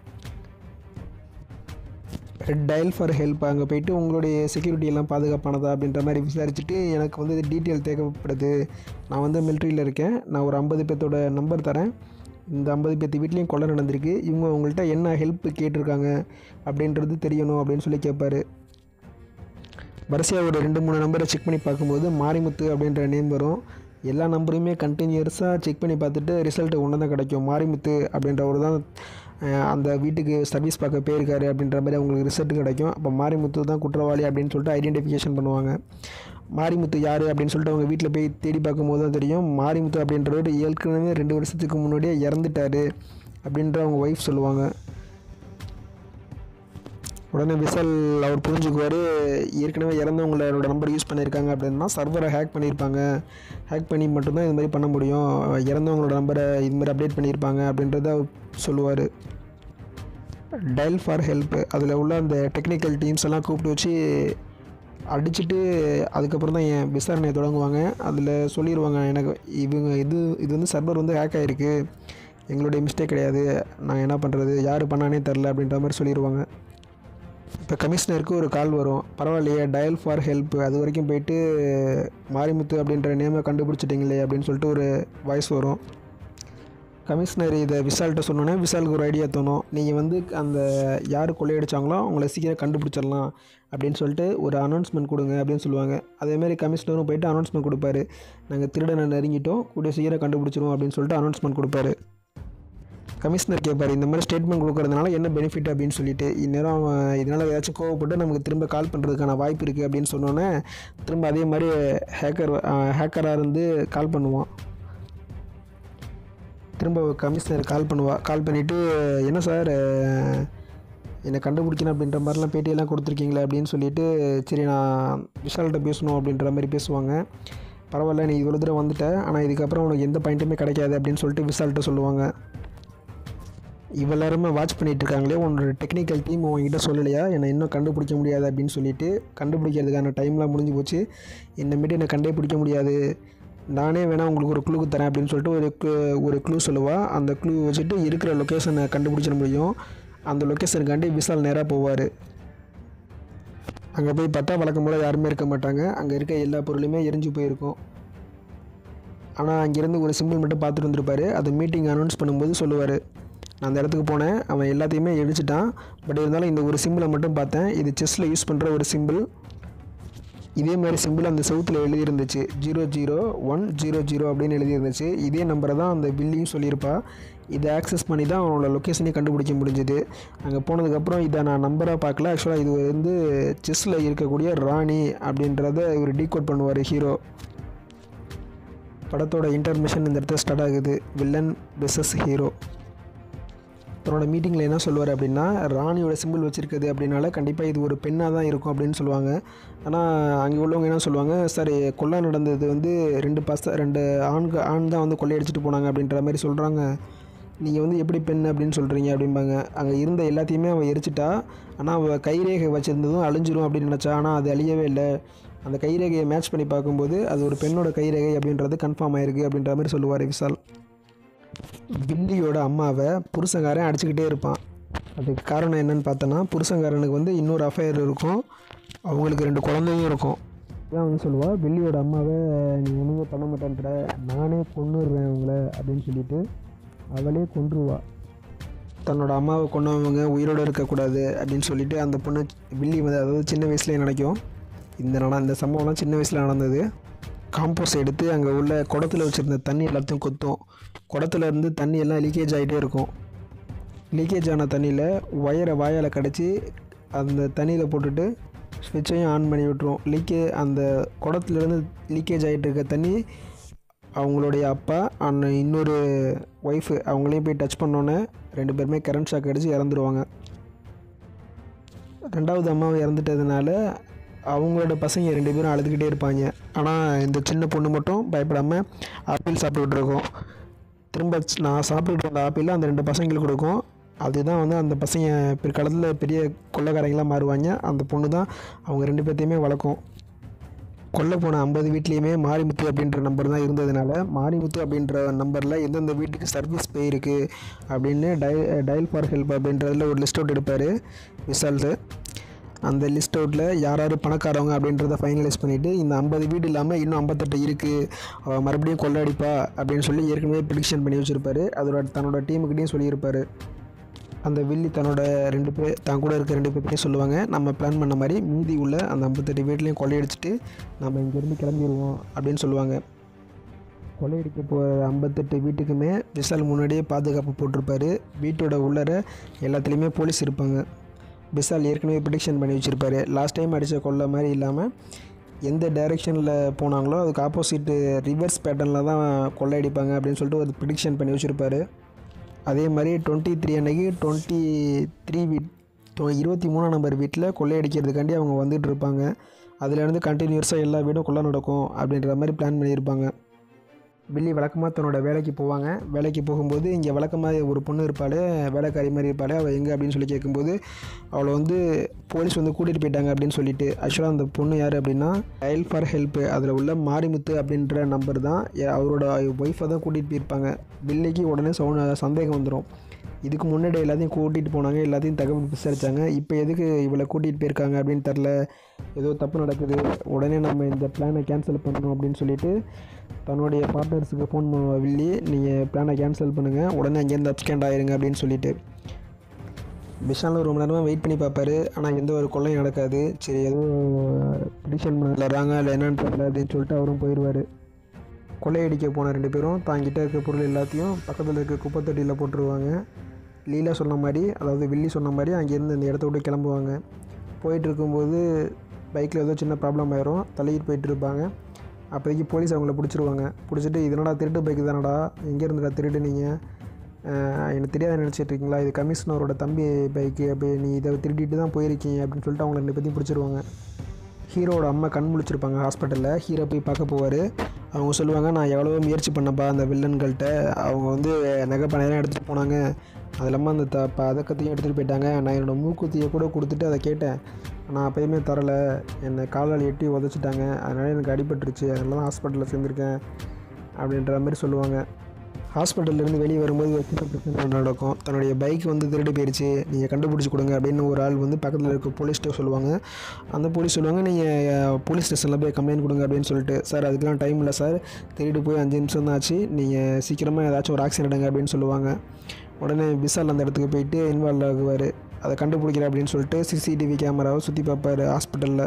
டயல் ஃபார் ஹெல்ப் அங்கே போய்ட்டு உங்களுடைய செக்யூரிட்டி எல்லாம் பாதுகாப்பானதா அப்படின்ற மாதிரி விசாரிச்சுட்டு, எனக்கு வந்து டீட்டெயில் தேவைப்படுது, நான் வந்து மிலிட்ரியில் இருக்கேன், நான் ஒரு 50 பேர்த்தோட நம்பர் தரேன், இந்த 50 பேர்த்து வீட்லேயும் கொலை நடந்திருக்கு, இவங்க உங்கள்கிட்ட என்ன ஹெல்ப் கேட்டிருக்காங்க அப்படின்றது தெரியணும் அப்படின்னு சொல்லி கேட்பார். வரிசையாக ஒரு 2-3 நம்பரை செக் பண்ணி பார்க்கும்போது மாரிமுத்து அப்படின்ற நேம் வரும். எல்லா நம்பரையுமே கண்டினியூஸாக செக் பண்ணி பார்த்துட்டு ரிசல்ட்டு ஒன்று தான் கிடைக்கும். மாரிமுத்து அப்படின்றவர் தான் அந்த வீட்டுக்கு சர்வீஸ் பார்க்க போயிருக்காரு அப்படின்ற மாதிரி அவங்களுக்கு ரிசல்ட் கிடைக்கும். அப்போ மாரிமுத்து தான் குற்றவாளி அப்படின்னு சொல்லிட்டு ஐடென்டிஃபிகேஷன் பண்ணுவாங்க. மாரிமுத்து யார் அப்படின்னு சொல்லிட்டு அவங்க வீட்டில் போய் தேடி பார்க்கும்போது தான் தெரியும், மாரிமுத்து அப்படின்றவர் ஏற்கனவே 2 வருஷத்துக்கு முன்னாடியே இறந்துட்டார் அப்படின்ற அவங்க ஒய்ஃப் சொல்லுவாங்க. உடனே விஷால் அவர் புரிஞ்சுக்குவார், ஏற்கனவே இறந்தவங்களோட நம்பர் யூஸ் பண்ணியிருக்காங்க அப்படின்னா சர்வரை ஹேக் பண்ணியிருப்பாங்க, ஹேக் பண்ணி மட்டும்தான் இது மாதிரி பண்ண முடியும், இறந்தவங்களோட நம்பரை இது மாதிரி அப்டேட் பண்ணியிருப்பாங்க அப்படின்றத சொல்லுவார். டயல் ஃபார் ஹெல்ப் அதில் உள்ள அந்த டெக்னிக்கல் டீம்ஸ் எல்லாம் கூப்பிட்டு வச்சு அடிச்சுட்டு அதுக்கப்புறம் தான் என் விசாரணையை தொடங்குவாங்க. அதில் சொல்லிடுவாங்க, எனக்கு இது வந்து சர்வர் வந்து ஹேக் ஆகிருக்கு, எங்களுடைய மிஸ்டேக் கிடையாது, நாங்கள் என்ன பண்ணுறது, யார் பண்ணானே தெரில அப்படின்ற மாதிரி சொல்லிடுவாங்க. இப்போ கமிஷனருக்கு ஒரு கால் வரும், பரவாயில்லையே டயல் ஃபார் ஹெல்ப் அது வரைக்கும் போயிட்டு மாரிமுத்து அப்படின்ற நேமை கண்டுபிடிச்சிட்டிங்களே அப்படின்னு சொல்லிட்டு ஒரு வாய்ஸ் வரும். கமிஷனர் இதை விஷால்கிட்ட சொன்னோன்னே விஷாலுக்கு ஒரு ஐடியா தோணும். நீங்கள் வந்து அந்த யார் கொள்ளையடிச்சாங்களோ அவங்கள சீக்கிரம் கண்டுபிடிச்சிடலாம் அப்படின்னு சொல்லிட்டு ஒரு அனௌன்ஸ்மெண்ட் கொடுங்க அப்படின்னு சொல்லுவாங்க. அதேமாதிரி கமிஷனரும் போயிட்டு அனௌன்ஸ்மெண்ட் கொடுப்பாரு. நாங்கள் திருடனை நெருங்கிட்டோம், கூடிய சீக்கிரம் கண்டுபிடிச்சிருவோம் அப்படின்னு சொல்லிட்டு அனௌன்ஸ்மெண்ட் கொடுப்பாரு. கமிஷனர் கேட்பார், இந்த மாதிரி ஸ்டேட்மெண்ட் கொடுக்கறதுனால என்ன பெனிஃபிட் அப்படின்னு சொல்லிட்டு. இந்நேரம் இதனால் ஏதாச்சும் கோவப்பட்டு நமக்கு திரும்ப கால் பண்ணுறதுக்கான வாய்ப்பு இருக்குது அப்படின்னு சொன்னோன்னே திரும்ப அதே மாதிரி ஹேக்கராக இருந்து கால் பண்ணுவான். திரும்ப கமிஷனர் கால் பண்ணிவிட்டு, என்ன சார் என்னை கண்டுபிடிக்கணும் அப்படின்ற மாதிரிலாம் பேட்டியெல்லாம் கொடுத்துருக்கீங்களே அப்படின்னு சொல்லிட்டு, சரி நான் விஷால்கிட்ட பேசணும் அப்படின்ற மாதிரி பேசுவாங்க. பரவாயில்ல, நீ இவ்வளோ தூரம் வந்துட்ட, ஆனால் இதுக்கப்புறம் உனக்கு எந்த பாயிண்ட்டுமே கிடைக்காது அப்படின்னு சொல்லிட்டு விஷால்கிட்ட சொல்லுவாங்க. எல்லாருமே வாட்ச் பண்ணிகிட்டு இருக்காங்களே, உன்னோட டெக்னிக்கல் டீம் உங்ககிட்ட சொல்லலையா என்னை இன்னும் கண்டுபிடிக்க முடியாது அப்படின்னு சொல்லிட்டு. கண்டுபிடிக்கிறதுக்கான டைம்லாம் முடிஞ்சு போச்சு, என்னமேட்டு என்னை கண்டே பிடிக்க முடியாது, நானே வேணால் உங்களுக்கு ஒரு க்ளூ தரேன் அப்படின்னு சொல்லிட்டு ஒரு க்ளூ சொல்லுவாள். அந்த க்ளூ வச்சுட்டு இருக்கிற லொக்கேஷனை கண்டுபிடிச்சிட முடியும். அந்த லொக்கேஷனுக்காண்டி விஷால் நேராக போவார். அங்கே போய் பார்த்தா வழக்கம் போல் யாருமே இருக்க மாட்டாங்க. அங்கே இருக்க எல்லா பொருளுமே எரிஞ்சு போயிருக்கும். ஆனால் அங்கேருந்து ஒரு சிம்பிள் மட்டும் பார்த்துட்டு வந்துருப்பார். அது மீட்டிங் அனௌன்ஸ் பண்ணும்போது சொல்லுவார், நான் அந்த இடத்துக்கு போனேன், அவன் எல்லாத்தையுமே எடிச்சிட்டான், பட் இருந்தாலும் இந்த ஒரு சிம்பிளை மட்டும் பார்த்தேன், இது செஸ்ஸில் யூஸ் பண்ணுற ஒரு சிம்பிள். இதே மாதிரி சிம்பிள் அந்த செவுத்தில் எழுதியிருந்துச்சு, 00100 அப்படின்னு எழுதியிருந்துச்சு. இதே நம்பரை தான் அந்த வில்லியும் சொல்லியிருப்பா. இதை ஆக்சஸ் பண்ணி தான் அவனோட லொக்கேஷனையும் கண்டுபிடிக்க முடிஞ்சுது. அங்கே போனதுக்கப்புறம் இதை நான் நம்பராக பார்க்கல, ஆக்சுவலாக இது வந்து செஸ்ஸில் இருக்கக்கூடிய ராணி அப்படின்றத இவர் டீகோட் பண்ணுவார் ஹீரோ. படத்தோட இன்டர்மிஷன் இந்த இடத்துல ஸ்டார்ட் ஆகுது. Villain versus hero. தன்னோட மீட்டிங்கில் என்ன சொல்லுவார் அப்படின்னா, ராணியோட சிம்பிள் வச்சுருக்குது அப்படின்னால கண்டிப்பாக இது ஒரு பெண்ணாக தான் இருக்கும் அப்படின்னு சொல்லுவாங்க. ஆனால் அங்கே உள்ளவங்க என்ன சொல்லுவாங்க, சார் கொள்ளை நடந்தது வந்து ரெண்டு ஆண் தான் வந்து கொள்ளையடிச்சிட்டு போனாங்க அப்படின்ற மாதிரி சொல்கிறாங்க, நீங்கள் வந்து எப்படி பெண் அப்படின்னு சொல்கிறீங்க அப்படிம்பாங்க. அங்கே இருந்த எல்லாத்தையுமே அவள் எரிச்சிட்டா, ஆனால் அவள் கைரேகை வச்சுருந்ததும் அழிஞ்சிரும் அப்படின்னு நினச்சா, ஆனால் அது அழியவே இல்லை. அந்த கைரேகையை மேட்ச் பண்ணி பார்க்கும்போது அது ஒரு பெண்ணோட கைரேகை அப்படின்றது கன்ஃபார்ம் ஆயிருக்கு அப்படின்ற மாதிரி சொல்லுவார் விஷால். வில்லியோட அம்மாவை புருஷங்காரன் அடிச்சுக்கிட்டே இருப்பான். அதுக்கு காரணம் என்னன்னு பார்த்தோன்னா, புருஷங்காரனுக்கு வந்து இன்னொரு அஃபையர் இருக்கும், அவங்களுக்கு 2 குழந்தையும் இருக்கும். இதான் வந்து சொல்லுவாள், வில்லியோட அம்மாவை நீ ஒன்றுமே பண்ண மாட்டேன்ற, நானே கொன்னுடுறேன் அவங்கள அப்படின்னு சொல்லிட்டு அவளே கொன்றுவா. தன்னோட அம்மாவை கொன்னவங்க உயிரோடு இருக்கக்கூடாது அப்படின்னு சொல்லிட்டு அந்த பொண்ணு வில்லி வந்து, அதாவது சின்ன வயசுலேயே நினைக்கும். இந்த சம்பவம்லாம் சின்ன வயசில் நடந்தது. காம்போஸ் எடுத்து அங்கே உள்ள குடத்தில் வச்சுருந்த தண்ணி எல்லாத்தையும் கொத்தும். குடத்துலேருந்து தண்ணி எல்லாம் லீக்கேஜ் ஆகிட்டே இருக்கும். லீக்கேஜ் ஆன தண்ணியில் ஒயரை வாயால் கடிச்சு அந்த தண்ணியில் போட்டுட்டு ஸ்விட்சையும் ஆன் பண்ணி விட்டுரும். அந்த குடத்துலேருந்து லீக்கேஜ் ஆகிட்டு இருக்க தண்ணி அவங்களுடைய அப்பா இன்னொரு ஒய்ஃபு அவங்களையும் போய் டச் பண்ணோன்னே 2 பேருமே கரண்ட் ஷாக் அடித்து இறந்துருவாங்க. 2வது அம்மாவை இறந்துட்டதுனால அவங்களோட பசங்க 2 பேரும் அழுதுகிட்டே இருப்பாங்க. ஆனால் இந்த சின்ன பொண்ணு மட்டும் பயப்படாமல் ஆப்பிள் சாப்பிட்டுக்கிட்டு இருக்கும். திரும்ப நான் சாப்பிட்டுட்டு இருந்த ஆப்பிள் அந்த 2 பசங்களுக்கு கொடுக்கும். அதுதான் வந்து அந்த பசங்க பிற்காலத்தில் பெரிய கொள்ளைக்காரங்களாக மாறுவாங்க. அந்த பொண்ணு தான் அவங்க 2 பேர்த்தையுமே வளர்க்கும். கொல்ல போன 50 வீட்லேயுமே மாரிமுத்து அப்படின்ற நம்பர் தான் இருந்ததுனால, மாரிமுத்து அப்படின்ற நம்பரில் எந்தெந்த வீட்டுக்கு சர்வீஸ் போயிருக்கு அப்படின்னு டயல் ஃபார் ஹெல்ப் அப்படின்றதில் ஒரு லிஸ்ட் அவுட் எடுப்பார் விஷால்ஸு. அந்த லிஸ்ட் அவுட்டில் யார் பணக்காரவங்க அப்படின்றத ஃபைனலைஸ் பண்ணிவிட்டு, இந்த 50 வீடு இல்லாமல் இன்னும் 58 இருக்குது, அவள் மறுபடியும் கொள்ளையடிப்பா அப்படின்னு சொல்லி ஏற்கனவே ப்ரிடிக்ஷன் பண்ணி வச்சுருப்பார். தன்னோட டீமுக்கிட்டையும் சொல்லியிருப்பார். அந்த வில்லி தான் கூட இருக்க 2 பேர்த்தையும் சொல்லுவாங்க, நம்ம பிளான் பண்ண மாதிரி மீதி உள்ள அந்த 58 வீட்லேயும் கொள்ளையடிச்சிட்டு நம்ம இங்கேருந்து கிளம்பிடுவோம் அப்படின்னு சொல்லுவாங்க. கொள்ளையடிக்க போகிற 58 வீட்டுக்குமே விஷால் முன்னாடியே பாதுகாப்பு போட்டிருப்பார். வீட்டோட உள்ளர எல்லாத்துலேயுமே போலீஸ் இருப்பாங்க. விஷால் ஏற்கனவே ப்ரிடிக்ஷன் பண்ணி வச்சுருப்பார். லாஸ்ட் டைம் அடித்த கொள்ளை மாதிரி இல்லாமல் எந்த டைரெக்ஷனில் போனாங்களோ அதுக்கு ஆப்போசிட்டு ரிவர்ஸ் பேட்டர்னில் தான் கொள்ளையடிப்பாங்க அப்படின்னு சொல்லிட்டு ஒரு ப்ரிடிக்ஷன் பண்ணி வச்சுருப்பார். அதே மாதிரி 23 அன்னைக்கு 23 நம்பர் வீட்டில் கொள்ளையடிக்கிறதுக்காண்டி அவங்க வந்துட்டு இருப்பாங்க. அதுலேருந்து கண்டினியூஸாக எல்லா வீடும் கொள்ளை நடக்கும் அப்படின்ற மாதிரி பிளான் பண்ணியிருப்பாங்க. வில்லி வழக்கமாக தன்னோட வேலைக்கு போவாங்க. வேலைக்கு போகும்போது இங்கே வழக்கமாக ஒரு பொண்ணு இருப்பாள், வேலைக்காரி மாதிரி இருப்பாள். அவள் எங்கே அப்படின்னு சொல்லி கேட்கும்போது அவளை வந்து போலீஸ் வந்து கூட்டிகிட்டு போயிட்டாங்க அப்படின்னு சொல்லிட்டு. ஆக்சுவலாக அந்த பொண்ணு யார் அப்படின்னா டயல் ஃபார் ஹெல்ப்பு அதில் உள்ள மாரிமுத்து அப்படின்ற நம்பர் தான் அவரோட ஒய்ஃபை தான் கூட்டிகிட்டு போயிருப்பாங்க. வில்லிக்கு உடனே சந்தேகம் வந்துடும். இதுக்கு முன்னாடி எல்லாத்தையும் கூட்டிகிட்டு போனாங்க, எல்லாத்தையும் தகவல் விசாரித்தாங்க. இப்போ எதுக்கு இவளை கூட்டிகிட்டு போயிருக்காங்க அப்படின்னு தெரில, ஏதோ தப்பு நடக்குது, உடனே நம்ம இந்த பிளானை கேன்சல் பண்ணணும் அப்படின்னு சொல்லிட்டு தன்னுடைய பார்ட்னர்ஸுக்கு ஃபோன் பண்ணுவா வில்லி. நீங்கள் பிளானை கேன்சல் பண்ணுங்கள், உடனே அங்கேருந்து அப்ஸ்கேண்ட் ஆயிருங்க அப்படின்னு சொல்லிட்டு. விஷாலும் ரொம்ப நேரமாக வெயிட் பண்ணி பார்ப்பாரு. ஆனால் எந்த ஒரு கொள்ளையும் நடக்காது. சரி ஏதோ பிடிஷன் விளாட்றாங்க இல்லை என்னன்னு தெரியல அப்படின்னு சொல்லிட்டு அவரும் போயிடுவார். கொள்ளையடிக்க போன 2 பேரும் தாங்கிட்ட இருக்க பொருள் எல்லாத்தையும் பக்கத்தில் இருக்க குப்பை தொட்டியில் போட்டுருவாங்க. லீலா சொன்ன மாதிரி, அதாவது வில்லி சொன்ன மாதிரி அங்கேருந்து இந்த இடத்த விட்டு கிளம்புவாங்க. போயிட்டு இருக்கும்போது பைக்கில் ஏதோ சின்ன ப்ராப்ளம் ஆயிரும், தள்ளிட்டு போயிட்டு இருப்பாங்க. அப்போதைக்கு போலீஸ் அவங்கள பிடிச்சிருவாங்க. பிடிச்சிட்டு இதனடா திருட்டு பைக்கு தானடா, எங்கேருந்துடா திருட்டு நீங்கள், எனக்கு தெரியாத நினச்சிட்டு இருக்கீங்களா, இது கமிஷனரோட தம்பி பைக்கு, அப்படி நீ இதை திருட்டிட்டு தான் போயிருக்கீங்க அப்படின்னு சொல்லிட்டு அவங்கள 2 பேத்தையும் பிடிச்சிருவாங்க. ஹீரோவோட அம்மா கண் முழிச்சிருப்பாங்க ஹாஸ்பிட்டலில். ஹீரோ போய் பார்க்க போவார். அவங்க சொல்லுவாங்க, நான் எவ்வளவோ முயற்சி பண்ணப்பா அந்த வில்லன்கள்கிட்ட, அவங்க வந்து நகை பணம் எடுத்துகிட்டு போனாங்க, அது இல்லாமல் அந்த பதக்கத்தையும் எடுத்துகிட்டு போயிட்டாங்க. நான் என்னோடய மூக்குத்தியை கூட கொடுத்துட்டு அதை கேட்டேன், நான் அப்போயுமே தரலை, என்னை காலால் எட்டி உதச்சிட்டாங்க, அதனால் எனக்கு அடிபட்டுருச்சு, அதனால தான் ஹாஸ்பிட்டலில் சேர்ந்துருக்கேன் அப்படின்ற மாதிரி சொல்லுவாங்க. ஹாஸ்பிட்டல்லேருந்து வெளியே வரும்போது ஒரு சின்ன பிரச்சனை நடக்கும். தன்னுடைய பைக் வந்து திருடு போயிடுச்சு, நீங்கள் கண்டுபிடிச்சி கொடுங்க அப்படின்னு ஒரு ஆள் வந்து பக்கத்தில் இருக்க போலீஸ்கிட்ட சொல்லுவாங்க. அந்த போலீஸ் சொல்லுவாங்க, நீங்கள் போலீஸ் ஸ்டேஷனில் போய் கம்ப்ளைண்ட் கொடுங்க அப்படின்னு சொல்லிட்டு. சார் அதுக்கெலாம் டைம் இல்லை சார், திருடு போய் 5 நிமிஷம் தான் ஆச்சு, நீங்கள் சீக்கிரமாக ஏதாச்சும் ஒரு ஆக்சிடென்ட் எடுங்க அப்படின்னு சொல்லுவாங்க. உடனே விஷால் அந்த இடத்துக்கு போயிட்டு இன்வால்வ் ஆகுவார். அதை கண்டுபிடிக்கிற அப்படின்னு சொல்லிட்டு சிசிடிவி கேமராவை சுற்றி பார்ப்பார் ஹாஸ்பிட்டலில்.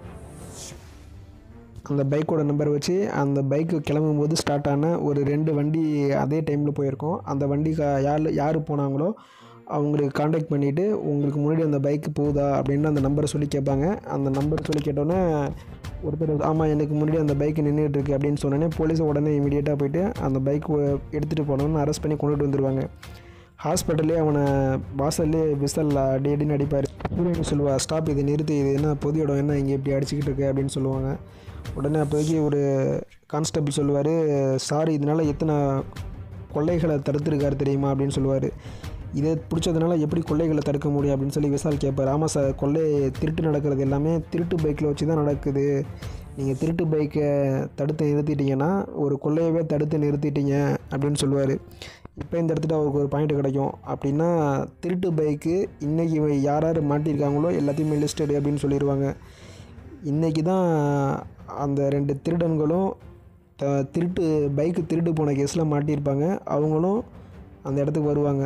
அந்த பைக்கோட நம்பர் வச்சு அந்த பைக்கு கிளம்பும்போது ஸ்டார்ட் ஆன ஒரு 2 வண்டி அதே டைமில் போயிருக்கோம். அந்த வண்டிக்கு யார் போனாங்களோ அவங்களுக்கு காண்டாக்ட் பண்ணிவிட்டு, உங்களுக்கு முன்னாடி அந்த பைக்கு போகுதா அப்படின்னு அந்த நம்பரை சொல்லி கேட்பாங்க. அந்த நம்பர் சொல்லி கேட்டோன்னே ஒருத்தர், ஆமாம் எனக்கு முன்னாடி அந்த பைக்கு நின்றுட்டு இருக்குது அப்படின்னு சொன்னோன்னே போலீஸ் உடனே இமீடியட்டாக போயிட்டு அந்த பைக் எடுத்துகிட்டு போனோன்னு அரெஸ்ட் பண்ணி கொண்டுட்டு வந்துடுவாங்க. ஹாஸ்பிட்டல்லே அவனை வாசல்லே விசல் அடி அடின்னு அடிப்பார். ஹீரோயின் சொல்லுவா, ஸ்டாப், இது நிறுத்து, இது என்ன பொது இடம், என்ன இங்கே இப்படி அடிச்சுக்கிட்டு இருக்கு அப்படின்னு சொல்லுவாங்க. உடனே அப்போதைக்கு ஒரு கான்ஸ்டபிள் சொல்லுவார், சாரி இதனால் எத்தனை கொள்ளைகளை தடுத்துருக்காரு தெரியுமா அப்படின்னு சொல்லுவார். இதை பிடிச்சதுனால எப்படி கொள்ளைகளை தடுக்க முடியும் அப்படின்னு சொல்லி விஷால் கேட்பார். ஆமாம் சார், திருட்டு நடக்கிறது எல்லாமே திருட்டு பைக்கில் வச்சு தான் நடக்குது, நீங்கள் திருட்டு பைக்கை தடுத்து நிறுத்திட்டீங்கன்னா ஒரு கொள்ளையவே தடுத்து நிறுத்திட்டீங்க அப்படின்னு சொல்லுவார். இப்போ இந்த இடத்துல அவருக்கு ஒரு பாயிண்ட் கிடைக்கும். அப்படின்னா திருட்டு பைக்கு இன்றைக்கி யார் யார் மாட்டியிருக்காங்களோ எல்லாத்தையுமே லிஸ்டடு அப்படின்னு சொல்லிடுவாங்க. இன்றைக்கி தான் அந்த 2 திருடன்களும் பைக்கு திருட்டு போன கேஸில் மாட்டியிருப்பாங்க. அவங்களும் அந்த இடத்துக்கு வருவாங்க.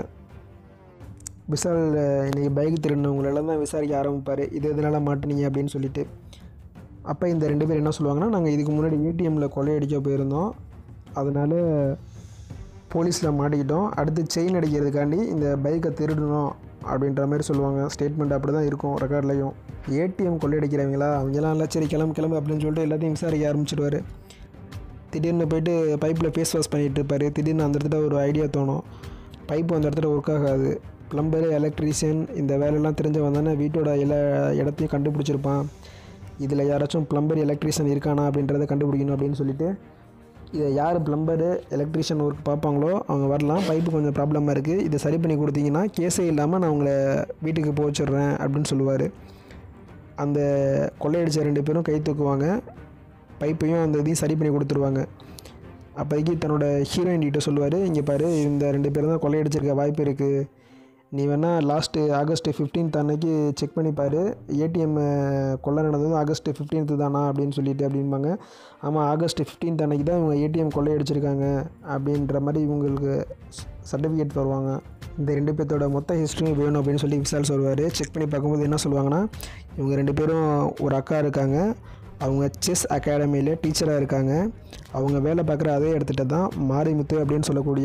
விஷால் இன்றைக்கி பைக்கு திருடினவங்களெல்லாம் தான் விசாரிக்க ஆரம்பிப்பார், இது எதனால் மாட்டினீங்க அப்படின்னு சொல்லிட்டு. அப்போ இந்த 2 பேர் என்ன சொல்லுவாங்கன்னா, நாங்கள் இதுக்கு முன்னாடி ஏடிஎம்மில் கொள்ளையடிக்க போயிருந்தோம், அதனால் போலீஸில் மாட்டிக்கிட்டோம், அடுத்து செயின் அடிக்கிறதுக்காண்டி இந்த பைக்கை திருடணும் அப்படின்ற மாதிரி சொல்லுவாங்க. ஸ்டேட்மெண்ட் அப்படி தான் இருக்கும் ரெக்கார்ட்லேயும். ஏடிஎம் கொள்ளையடிக்கிறவங்களா, அவங்களாம் இல்லை, சரி கிளம்பு அப்படின்னு சொல்லிட்டு எல்லாத்தையும் விசாரிக்க ஆரம்பிச்சிடுவார். திடீர்னு போய்ட்டு பைப்பில் ஃபேஸ் வாஷ் பண்ணிகிட்டு இருப்பார். திடீர்னு அந்த இடத்துல ஒரு ஐடியா தோணும், பைப்பு அந்த இடத்துல ஒர்க் ஆகாது, ப்ளம்பரு எலக்ட்ரீஷியன் இந்த வேலையெல்லாம் தெரிஞ்சவன் தானே வீட்டோட எல்லா இடத்தையும் கண்டுபிடிச்சிருப்பான், இதில் யாராச்சும் ப்ளம்பர் எலக்ட்ரீஷியன் இருக்கானா அப்படின்றத கண்டுபிடிக்கணும் அப்படின்னு சொல்லிட்டு, இதை யார் ப்ளம்பரு எலக்ட்ரீஷியன் ஒர்க் பார்ப்பாங்களோ அவங்க வரலாம், பைப்பு கொஞ்சம் ப்ராப்ளமாக இருக்குது, இதை சரி பண்ணி கொடுத்தீங்கன்னா கேஸே இல்லாமல் நான் உங்களை வீட்டுக்கு போச்சிடுறேன் அப்படின்னு சொல்லுவார். அந்த கொள்ளையடித்த 2 பேரும் கை தூக்குவாங்க, பைப்பையும் அந்த இதையும் சரி பண்ணி கொடுத்துருவாங்க. அப்போதைக்கு தன்னோட ஹீரோயின் கிட்ட சொல்லுவார், இங்கே பாரு, இந்த 2 பேரும் தான் கொள்ளையடிச்சிருக்க வாய்ப்பு இருக்குது, நீ வேணால் லாஸ்ட்டு ஆகஸ்ட் 15 அன்னைக்கு செக் பண்ணி பாரு, ஏடிஎம் கொள்ளை நடந்தது ஆகஸ்ட் 15 தானா அப்படின்னு சொல்லிட்டு அப்படின்பாங்க. ஆமாம், ஆகஸ்ட் 15 அன்னைக்கு தான் இவங்க ஏடிஎம் கொள்ளையடிச்சிருக்காங்க அப்படின்ற மாதிரி இவங்களுக்கு சர்டிஃபிகேட் தருவாங்க. இந்த 2 பேர்த்தோட மொத்த ஹிஸ்ட்ரியும் வேணும் அப்படின்னு சொல்லி விஷால் சொல்லுவார். செக் பண்ணி பார்க்கும்போது என்ன சொல்லுவாங்கன்னா, இவங்க 2 பேரும் ஒரு அக்கா இருக்காங்க, அவங்க செஸ் அகாடமியில் டீச்சராக இருக்காங்க, அவங்க வேலை பார்க்குற அதே இடத்துட்ட தான் மாரிமுத்து அப்படின்னு சொல்லக்கூடிய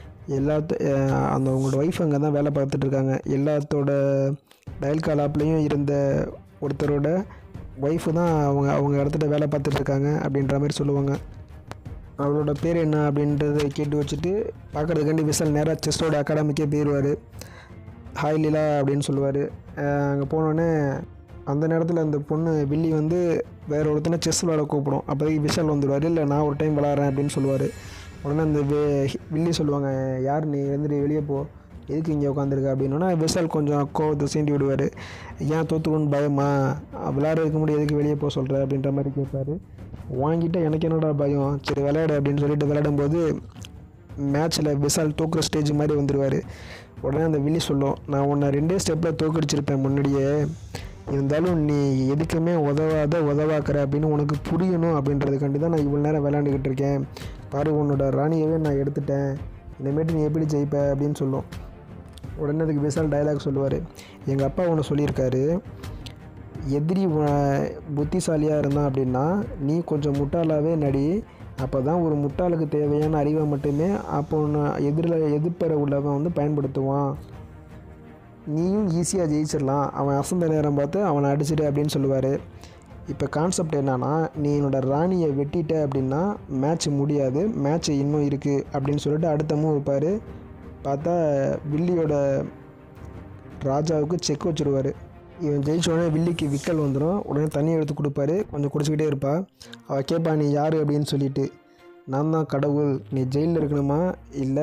அந்த அவங்களோட ஒய்ஃப் அங்கே தான் வேலை பார்த்துட்ருக்காங்க. எல்லாத்தோட டயல் கால் ஆப்லேயும் இருந்த ஒருத்தரோட ஒய்ஃபு தான் அவங்க இடத்துல வேலை பார்த்துட்ருக்காங்க அப்படின்ற மாதிரி சொல்லுவாங்க. அவளோட பேர் என்ன அப்படின்றத கேட்டு வச்சுட்டு பார்க்குறதுக்காண்டி விஷால் நேராக செஸ்ஸோட அகாடமிக்கே போயிடுவார். ஹாய் லீலா அப்படின்னு சொல்லுவார். அங்கே போனோடனே அந்த நேரத்தில் அந்த பொண்ணு வில்லி வந்து வேறு ஒருத்தனை செஸ் விளாட கூப்பிடும். அப்போதைக்கு விஷால் வந்துடுவார், இல்லை நான் ஒரு டைம் விளாட்றேன் அப்படின்னு சொல்லுவார். உடனே அந்த வில்லி சொல்லுவாங்க, யார் நீ எழுந்துட்டு வெளியே போ, எதுக்கு இங்கே உட்காந்துருக்க அப்படின்னா விஷால் கொஞ்சம் கோவத்தை சீண்டி விடுவார். ஏன் தோற்றுக்கணுன்னு பயமா, விளையாடுறதுக்கு முன்னாடி எதுக்கு வெளியே போக சொல்கிற அப்படின்ற மாதிரி கேட்பார். வாங்கிட்ட எனக்கு என்னடா பயம், சரி விளையாடு அப்படின்னு சொல்லிட்டு விளையாடும்போது மேட்ச்சில் விஷால் தூக்குற ஸ்டேஜ் மாதிரி வந்துடுவார். உடனே அந்த வில்லி சொல்லும், நான் உன்னை 2 ஸ்டெப்பில் தோக்கடிச்சிருப்பேன் முன்னாடியே, இருந்தாலும் நீ எதுக்குமே உதவாக்குற அப்படின்னு உனக்கு புரியணும் அப்படின்றதுக்காண்டி தான் நான் இவ்வளோ நேரம் விளையாண்டுக்கிட்டு இருக்கேன். பாரு, உன்னோட ராணியவே நான் எடுத்துட்டேன், இனிமேட்டு நீ எப்படி ஜெயிப்ப அப்படின்னு சொல்லும். உடனே அதுக்கு விசால் டயலாக் சொல்லுவார், எங்கள் அப்பா ஒன்று சொல்லியிருக்காரு, எதிரி புத்திசாலியாக இருந்தான் அப்படின்னா நீ கொஞ்சம் முட்டாளாகவே நடி, அப்போ தான் ஒரு முட்டாளுக்கு தேவையான அறிவை மட்டுமே அப்போ ஒன்று எதிர்ப்பற உள்ளவன் வந்து பயன்படுத்துவான், நீயும் ஈஸியாக ஜெயிச்சிடலாம், அவன் அசந்த நேரம் பார்த்து அவனை அடிச்சிடு அப்படின்னு சொல்லுவார். இப்போ கான்செப்ட் என்னன்னா, நீ என்னோடய ராணியை வெட்டிட்ட அப்படின்னா மேட்ச் முடியாது, மேட்ச் இன்னும் இருக்குது அப்படின்னு சொல்லிட்டு அடுத்த மூவ் வைப்பார். பார்த்தா வில்லியோட ராஜாவுக்கு செக் வச்சுருவார். இவன் ஜெயிச்ச உடனே வில்லிக்கு விக்கல் வந்துடும். உடனே தண்ணி எடுத்து கொடுப்பாரு, கொஞ்சம் குடிச்சிக்கிட்டே இருப்பா. அவள் கேட்பா, நீ யார் அப்படின்னு சொல்லிட்டு. நான் தான் கடவுள், நீ ஜெயிலில் இருக்கணுமா இல்லை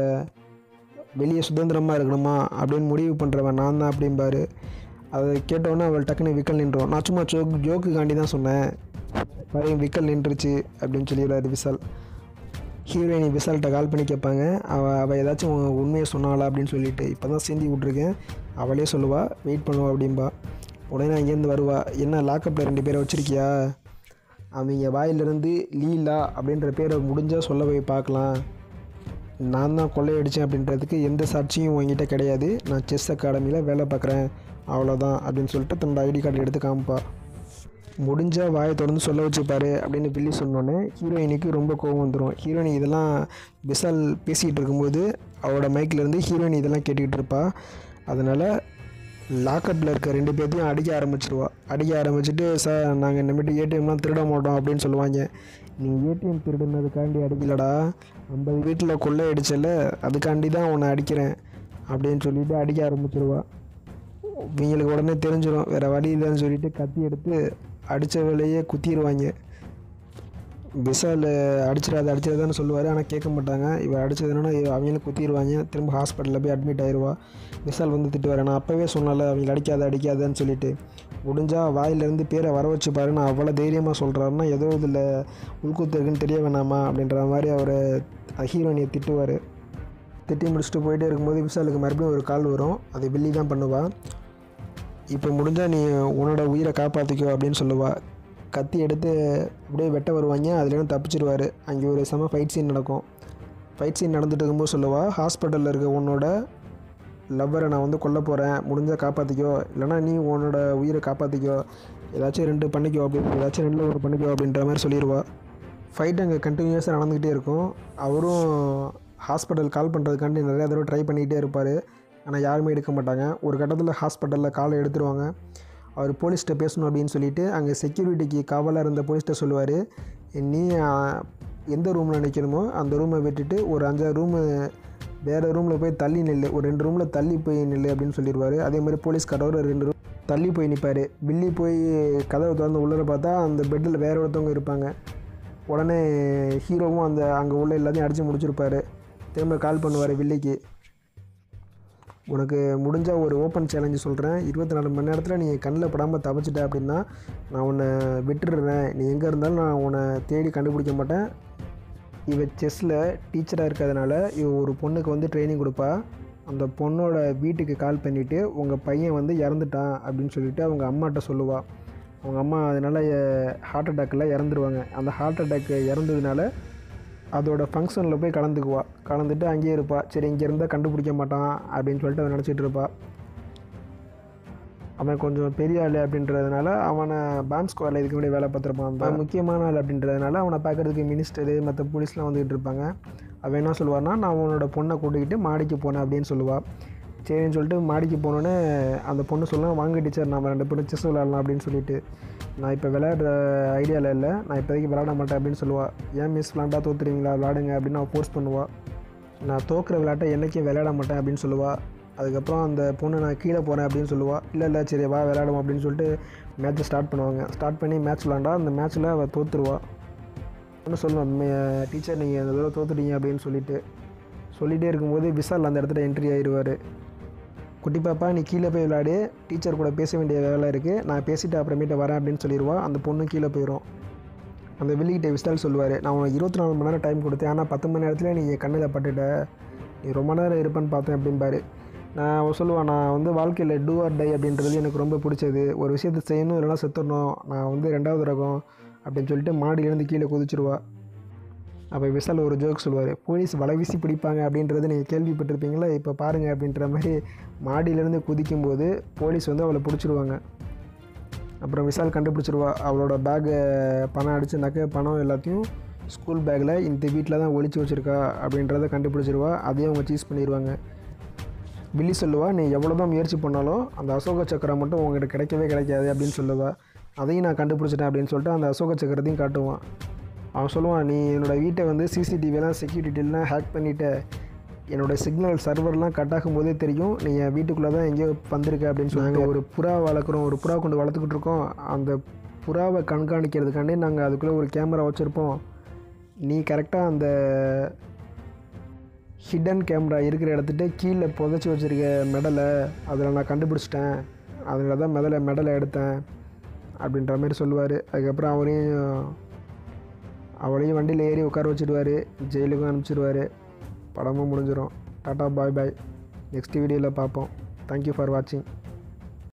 வெளியே சுதந்திரமாக இருக்கணுமா அப்படின்னு முடிவு பண்ணுறவன் நான் தான் அப்படிம்பாரு. அதை கேட்டோன்னே அவள் டக்குன்னு விக்கல் நின்றோம். நான் சும்மா ஜோக்குக்காண்டி தான் சொன்னேன், பையன் விக்கல் நின்றுச்சு அப்படின்னு சொல்லிடுறாரு விசால். ஹீரோயினி விசால்கிட்ட கால் பண்ணி கேட்பாங்க, அவள் ஏதாச்சும் உண்மையை சொன்னாளா அப்படின்னு சொல்லிட்டு. இப்போ தான் சிந்தி விட்ருக்கேன், அவளே சொல்லுவாள், வெயிட் பண்ணுவா அப்படின்பா. உடனே அங்கேருந்து வருவா, என்ன லாக்கப்பில் 2 பேரை வச்சுருக்கியா, அவங்க வாயிலிருந்து லீலா அப்படின்ற பேரை முடிஞ்சால் சொல்ல போய் பார்க்கலாம், நான் தான் கொள்ளையடித்தேன் அப்படின்றதுக்கு எந்த சாட்சியும் உங்ககிட்ட கிடையாது, நான் செஸ் அகாடமியில் வேலை பார்க்குறேன், அவ்வளோதான் அப்படின்னு சொல்லிட்டு தன்னோட ஐடி கார்டு எடுத்து காமிப்பா. முடிஞ்சால் வாயை தொடர்ந்து சொல்ல வச்சுப்பாரு அப்படின்னு வில்லி சொன்னோன்னே ஹீரோயினுக்கு ரொம்ப கோவம் வந்துடும். ஹீரோயின் இதெல்லாம் விசால் பேசிகிட்டு இருக்கும்போது அவளோட மைக்கிலேருந்து ஹீரோயின் இதெல்லாம் கேட்டுக்கிட்டு இருப்பா. அதனால் லாக்கப்பில் இருக்க 2 பேர்த்தையும் அடிக்க ஆரம்பிச்சுட்டு, சார் நாங்கள் இனிமேட்டு ஏடிஎம்லாம் திருட மாட்டோம் அப்படின்னு சொல்லுவாங்க. நீ ஏடிஎம் திருடுனதுக்காண்டி அடிக்கலடா, 50 வீட்டில் கொள்ளை அடிச்சல, அதுக்காண்டி தான் உன்னை அடிக்கிறேன் அப்படின்னு சொல்லிட்டு அடிக்க ஆரம்பிச்சிருவா. இவங்களுக்கு உடனே தெரிஞ்சிடும், வேறு வழி இல்லைன்னு சொல்லிட்டு கத்தி எடுத்து அடித்த வேலையே குத்திடுவாங்க. விசால் அடிச்சிடாதான்னு சொல்லுவார், ஆனால் கேட்க மாட்டாங்க. இவள் அடித்ததுன்னா அவங்களும் குத்திடுவாங்க. திரும்ப ஹாஸ்பிட்டலில் போய் அட்மிட் ஆயிடுவா. விசால் வந்து திட்டுவார், நான் அப்போவே சொன்னால அவங்களை அடிக்காதன்னு சொல்லிட்டு. முடிஞ்சால் வாயிலேருந்து பேரை வர வச்சு பாரு, நான் அவ்வளோ தைரியமாக சொல்கிறாருன்னா ஏதோ இதில் உள்கூத்து இருக்குன்னு தெரிய வேணாமா அப்படின்ற மாதிரி அவர் ஹீரோயினியை திட்டுவார். திட்டி முடிச்சுட்டு போயிட்டே இருக்கும்போது விசாலுக்கு மறுபடியும் ஒரு கால் வரும். அது வில்லி தான் பண்ணுவாள். இப்போ முடிஞ்சால் நீ உன்னோட உயிரை காப்பாற்றிக்கோ அப்படின்னு சொல்லுவாள். கத்தி எடுத்து அப்படியே வெட்ட வருவாங்க, அதுலேருந்து தப்பிச்சிடுவார். அங்கே ஒரு செம ஃபைட் சீன் நடக்கும். ஃபைட் சீன் நடந்துட்டு இருக்கும்போது சொல்லுவாள், ஹாஸ்பிட்டலில் இருக்க உன்னோட லவ்வரை நான் வந்து கொல்ல போகிறேன், முடிஞ்சால் காப்பாற்றிக்கோ, இல்லைனா நீ உன்னோட உயிரை காப்பாற்றிக்கோ, ஏதாச்சும் 2 பண்ணிக்கோ அப்படின்னு, ஏதாச்சும் 2ல் 1 பண்ணிக்கோ அப்படின்ற மாதிரி சொல்லிடுவாள். ஃபைட் அங்கே கண்டினியூஸாக நடந்துக்கிட்டே இருக்கும். அவரும் ஹாஸ்பிட்டல் கால் பண்ணுறதுக்காண்டி நிறையா தடவை ட்ரை பண்ணிக்கிட்டே இருப்பார், ஆனால் யாருமே எடுக்க மாட்டாங்க. ஒரு கட்டத்தில் ஹாஸ்பிட்டலில் காலை எடுத்துருவாங்க. அவர் போலீஸ்கிட்ட பேசணும் அப்படின்னு சொல்லிட்டு அங்கே செக்யூரிட்டிக்கு காவலாக இருந்த போலீஸ்கிட்ட சொல்லுவார், நீ எந்த ரூமில் நிற்கணுமோ அந்த ரூமை விட்டுட்டு ஒரு 5 ரூமு வேறு ரூமில் போய் தள்ளி நில்லு, ஒரு 2 ரூமில் தள்ளி போய் நில்லு அப்படின்னு சொல்லிடுவார். அதே மாதிரி போலீஸ்காரர் 2 ரூம் தள்ளி போய் நிற்பார். வில்லி போய் கதவை திறந்து உள்ளே பார்த்தா அந்த பெட்டில் வேறு ஒருத்தவங்க இருப்பாங்க. உடனே ஹீரோவும் அங்கே உள்ள எல்லாத்தையும் அடித்து முடிச்சிருப்பார். திரும்ப கால் பண்ணுவார் வில்லிக்கு, உனக்கு முடிஞ்சால் ஒரு ஓப்பன் சேலஞ்சு சொல்கிறேன், 24 மணி நேரத்தில் நீ கண்ணில் படாமல் தப்பிச்சிட்ட அப்படின்னா நான் உன்னை விட்டுடுறேன், நீ எங்கே இருந்தாலும் நான் உன்னை தேடி கண்டுபிடிக்க மாட்டேன். இவ செஸ்ஸில் டீச்சராக இருக்கிறதுனால இவ ஒரு பொண்ணுக்கு வந்து ட்ரைனிங் கொடுப்பா. அந்த பொண்ணோட வீட்டுக்கு கால் பண்ணிவிட்டு உங்கள் பையன் வந்து இறந்துட்டான் அப்படின்னு சொல்லிவிட்டு அவங்க அம்மாட்ட சொல்லுவாள். அவங்க அம்மா அதனால் ஹார்ட் அட்டாக்கில் இறந்துருவாங்க. அந்த ஹார்ட் அட்டாக் இறந்ததுனால அதோட ஃபங்க்ஷனில் போய் கலந்துட்டு அங்கேயே இருப்பாள். சரி, இங்கே இருந்தால் கண்டுபிடிக்க மாட்டான் அப்படின்னு சொல்லிட்டு அவன் நினச்சிட்டு இருப்பாள். அவன் கொஞ்சம் பெரிய ஆள் அப்படின்றதுனால அவனை பாம்ப் ஸ்குவாடில் இதுக்கு முன்னாடி வேலை பார்த்துருப்பான். அவன் முக்கியமான ஆள் அப்படின்றதுனால அவனை பார்க்குறதுக்கு மினிஸ்டரு மற்ற போலீஸ்லாம் வந்துக்கிட்டு இருப்பாங்க. அவன் என்ன சொல்லுவான்னா, நான் உன்னோட பொண்ணை கூட்டிக்கிட்டு மாடிக்கு போனேன் அப்படின்னு சொல்லுவாள். சரின்னு சொல்லிட்டு மாடிக்கு போனோன்னே அந்த பொண்ணு சொல்லலாம், வாங்க டீச்சர் நம்ம 2 பேரும் செஸ் விளையாடலாம் அப்படின்னு சொல்லிட்டு. நான் இப்போ விளையாடுற ஐடியாவில் இல்லை, நான் இப்போதைக்கு விளையாட மாட்டேன் அப்படின்னு சொல்லுவாள். ஏன் மிஸ் விளாண்டா தோற்றுறீங்களா, விளாடுங்க அப்படின்னு அவள் ஃபோர்ஸ் பண்ணுவாள். நான் தோக்குற விளையாட்டை என்றைக்கும் விளையாட மாட்டேன் அப்படின்னு சொல்லுவாள். அதுக்கப்புறம் அந்த பொண்ணு நான் கீழே போகிறேன் அப்படின்னு சொல்லுவாள். இல்லை சரி வா விளையாடுவோம் அப்படின்னு சொல்லிட்டு மேட்ச்சை ஸ்டார்ட் பண்ணுவாங்க. ஸ்டார்ட் பண்ணி மேட்ச் விளாண்டா அந்த மேட்ச்சில் அவள் தோற்றுருவாள். ஒன்று சொல்லுவான், டீச்சர் நீங்கள் அந்த தடவை தோற்றுட்டீங்க அப்படின்னு சொல்லிகிட்டே இருக்கும்போது விசால் அந்த இடத்துல என்ட்ரி ஆயிடுவார். குட்டி பாப்பா நீ கீழே போய் விளையாடு, டீச்சர் கூட பேச வேண்டிய வேலை இருக்குது, நான் பேசிவிட்டு அப்புறமேட்டு வரேன் அப்படின்னு சொல்லிடுவாள். அந்த பொண்ணு கீழே போயிடும். அந்த வில்லிக்கிட்ட விசால் சொல்லுவார், நான் உனக்கு 24 மணி நேரம் டைம் கொடுத்தேன், ஆனால் 10 மணி நேரத்தில் நீ கண்ணில் பட்டுட்ட, நீ ரொம்ப நேரம் இருப்பேன்னு பார்த்தேன் அப்படின்பாரு. அவன் சொல்லுவான், நான் வந்து வாழ்க்கையில் டூ ஆர் டை அப்படின்றது எனக்கு ரொம்ப பிடிச்சது. ஒரு விஷயத்தை செய்யணும் இல்லைனா செத்துடணும், நான் வந்து 2வது ரகம் அப்படின்னு சொல்லிட்டு மாடியிலேருந்து கீழே குதிச்சிருவா. அப்போ விஷால் ஒரு ஜோக் சொல்லுவார், போலீஸ் வலை வீசி பிடிப்பாங்க அப்படின்றது நீங்கள் கேள்விப்பட்டிருப்பீங்களா, இப்போ பாருங்கள் அப்படின்ற மாதிரி மாடியிலேருந்து குதிக்கும்போது போலீஸ் வந்து அவளை பிடிச்சிருவாங்க. அப்புறம் விஷால் கண்டுபிடிச்சிருவா, அவளோட பேக்கை பணம் அடித்து நகை பணம் எல்லாத்தையும் ஸ்கூல் பேக்கில் இந்த வீட்டில் தான் ஒளிச்சு வச்சுருக்கா அப்படின்றத கண்டுபிடிச்சிருவா. அதையும் அவங்க சீஸ் பண்ணிடுவாங்க. வில்லி சொல்லுவா, நீ எவ்வளோ தான் முயற்சி பண்ணாலும் அந்த அசோக சக்கரம் மட்டும் உங்கள்கிட்ட கிடைக்கவே கிடைக்காது அப்படின்னு சொல்லுவா. அதையும் நான் கண்டுபிடிச்சிட்டேன் அப்படின்னு சொல்லிட்டு அந்த அசோக சக்கரத்தையும் காட்டுவான். அவன் சொல்லுவான், நீ என்னோடய வீட்டை வந்து சிசிடிவிலாம் செக்யூரிட்டிலாம் ஹேக் பண்ணிவிட்ட, என்னோடய சிக்னல் சர்வர்லாம் கட் ஆகும்போதே தெரியும் நீ என் வீட்டுக்குள்ளே தான் எங்கேயோ வந்திருக்க அப்படின்னு சொன்னாங்க. ஒரு புறா வளர்க்குறோம், ஒரு புறா கொண்டு வளர்த்துக்கிட்டு இருக்கோம். அந்த புறாவை கண்காணிக்கிறதுக்காண்டி நாங்கள் அதுக்குள்ளே ஒரு கேமரா வச்சுருப்போம். நீ கரெக்டாக அந்த ஹிடன் கேமரா இருக்கிற இடத்துட்டு கீழே புதைச்சி வச்சுருக்க மெடலை அதில் நான் கண்டுபிடிச்சிட்டேன், அதில் தான் மெடலை எடுத்தேன் அப்படின்ற மாதிரி சொல்லுவார். அதுக்கப்புறம் அவளையும் வண்டியில் ஏறி உட்கார வச்சுடுவார், ஜெயிலுக்கும் அனுப்பிச்சிடுவார். படமும் முடிஞ்சிடும். டாட்டா பாய் பாய். நெக்ஸ்ட் வீடியோவில் பார்ப்போம். தேங்க்யூ ஃபார் வாட்சிங்.